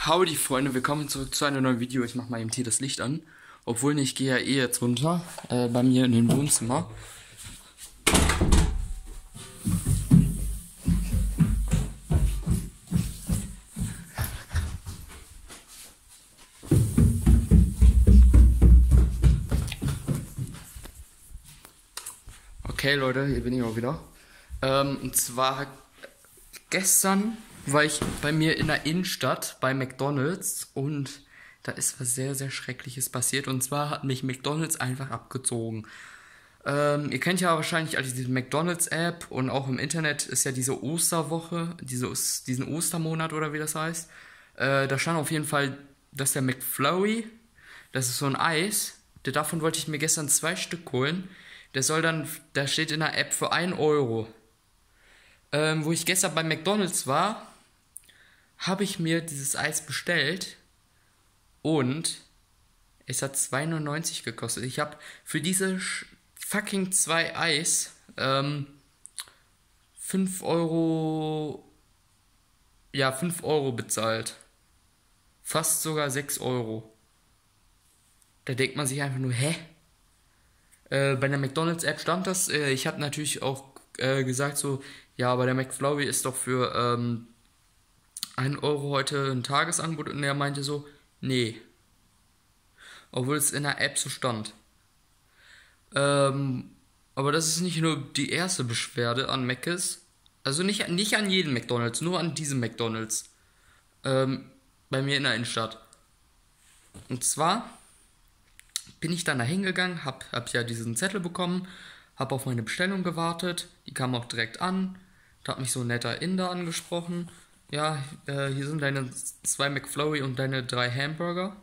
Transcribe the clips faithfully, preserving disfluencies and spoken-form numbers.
Howdy Freunde, willkommen zurück zu einem neuen Video. Ich mache mal eben hier das Licht an. Obwohl, ne, ich gehe ja eh jetzt runter, äh, bei mir in den Wohnzimmer. Okay Leute, hier bin ich auch wieder. Ähm, und zwar gestern war ich bei mir in der Innenstadt bei McDonald's und da ist was sehr, sehr Schreckliches passiert. Und zwar hat mich McDonald's einfach abgezogen. Ähm, ihr kennt ja wahrscheinlich alle diese McDonald's-App und auch im Internet ist ja diese Osterwoche, diese, diesen Ostermonat oder wie das heißt. Äh, da stand auf jeden Fall, dass der McFlurry, das ist so ein Eis, davon wollte ich mir gestern zwei Stück holen. Der soll dann, da steht in der App für ein Euro. Ähm, wo ich gestern bei McDonald's war, habe ich mir dieses Eis bestellt und es hat zwei neunundneunzig gekostet. Ich habe für diese fucking zwei Eis ähm, fünf Euro, ja fünf Euro bezahlt. Fast sogar sechs Euro. Da denkt man sich einfach nur, hä? Äh, bei der McDonald's-App stand das, äh, ich habe natürlich auch äh, gesagt so, ja, aber der McFlurry ist doch für ähm, ein Euro heute ein Tagesangebot und er meinte so, nee. Obwohl es in der App so stand. Ähm, aber das ist nicht nur die erste Beschwerde an Mc's. Also nicht, nicht an jeden McDonald's, nur an diesem McDonald's. Ähm, bei mir in der Innenstadt. Und zwar bin ich dann da hingegangen, hab, hab ja diesen Zettel bekommen, hab auf meine Bestellung gewartet, die kam auch direkt an, da hat mich so ein netter Inder angesprochen, ja, äh, hier sind deine zwei McFlurry und deine drei Hamburger.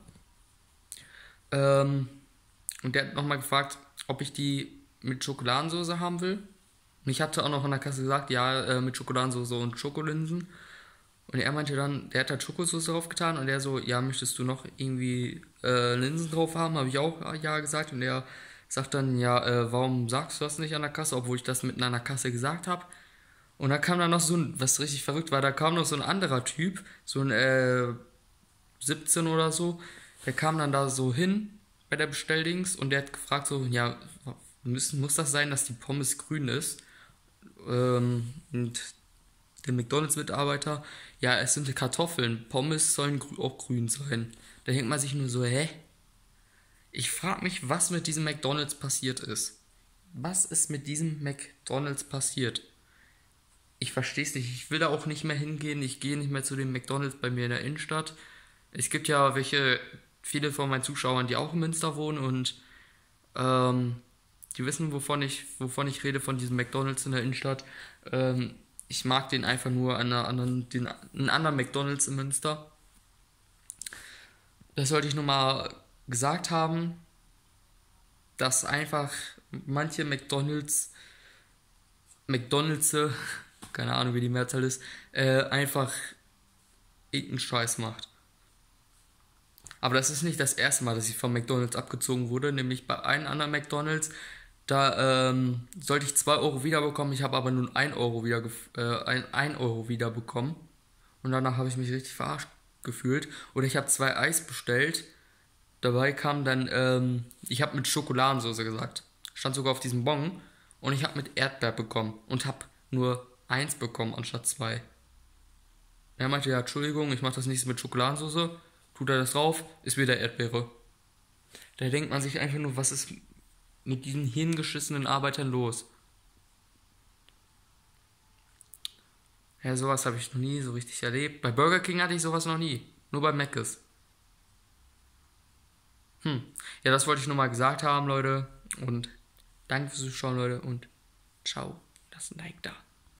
Ähm, und der hat nochmal gefragt, ob ich die mit Schokoladensauce haben will. Und ich hatte auch noch an der Kasse gesagt, ja, äh, mit Schokoladensauce und Schokolinsen. Und er meinte dann, der hat da Schokosauce drauf getan und er so, ja, möchtest du noch irgendwie äh, Linsen drauf haben? Habe ich auch ja gesagt. Und er sagt dann, ja, äh, warum sagst du das nicht an der Kasse, obwohl ich das mitten an der Kasse gesagt habe? Und da kam dann noch so ein, was richtig verrückt war, da kam noch so ein anderer Typ, so ein äh, siebzehn oder so, der kam dann da so hin bei der Bestelldings und der hat gefragt so, ja, müssen, muss das sein, dass die Pommes grün ist? Ähm, und der McDonald's-Mitarbeiter, ja, es sind Kartoffeln, Pommes sollen grü- auch grün sein. Da denkt man sich nur so, hä? Ich frage mich, was mit diesem McDonald's passiert ist. Was ist mit diesem McDonald's passiert? Ich verstehe es nicht. Ich will da auch nicht mehr hingehen. Ich gehe nicht mehr zu dem McDonald's bei mir in der Innenstadt. Es gibt ja welche, viele von meinen Zuschauern, die auch in Münster wohnen und ähm, die wissen, wovon ich, wovon ich rede, von diesem McDonald's in der Innenstadt. Ähm, ich mag den einfach nur an einer anderen, den, einen anderen McDonald's in Münster. Das sollte ich nur mal gesagt haben, dass einfach manche McDonald's, McDonald's, keine Ahnung wie die Mehrzahl ist, äh, einfach irgendeinen Scheiß macht. Aber das ist nicht das erste Mal, dass ich von McDonald's abgezogen wurde, nämlich bei einem anderen McDonald's. Da ähm, sollte ich zwei Euro wiederbekommen, ich habe aber nur ein Euro wieder äh, ein, ein Euro wiederbekommen. Und danach habe ich mich richtig verarscht gefühlt. Oder ich habe zwei Eis bestellt. Dabei kam dann, ähm, ich habe mit Schokoladensauce gesagt. Stand sogar auf diesem Bon. Und ich habe mit Erdbeer bekommen. Und habe nur eins bekommen anstatt zwei. Er meinte, ja, Entschuldigung, ich mache das nicht mit Schokoladensauce. Tut er das drauf, ist wieder Erdbeere. Da denkt man sich einfach nur, was ist mit diesen hirngeschissenen Arbeitern los? Ja, sowas habe ich noch nie so richtig erlebt. Bei Burger King hatte ich sowas noch nie. Nur bei Mc's. Hm. Ja, das wollte ich nur mal gesagt haben, Leute. Und danke fürs Zuschauen, Leute. Und ciao. Lasst ein Like da.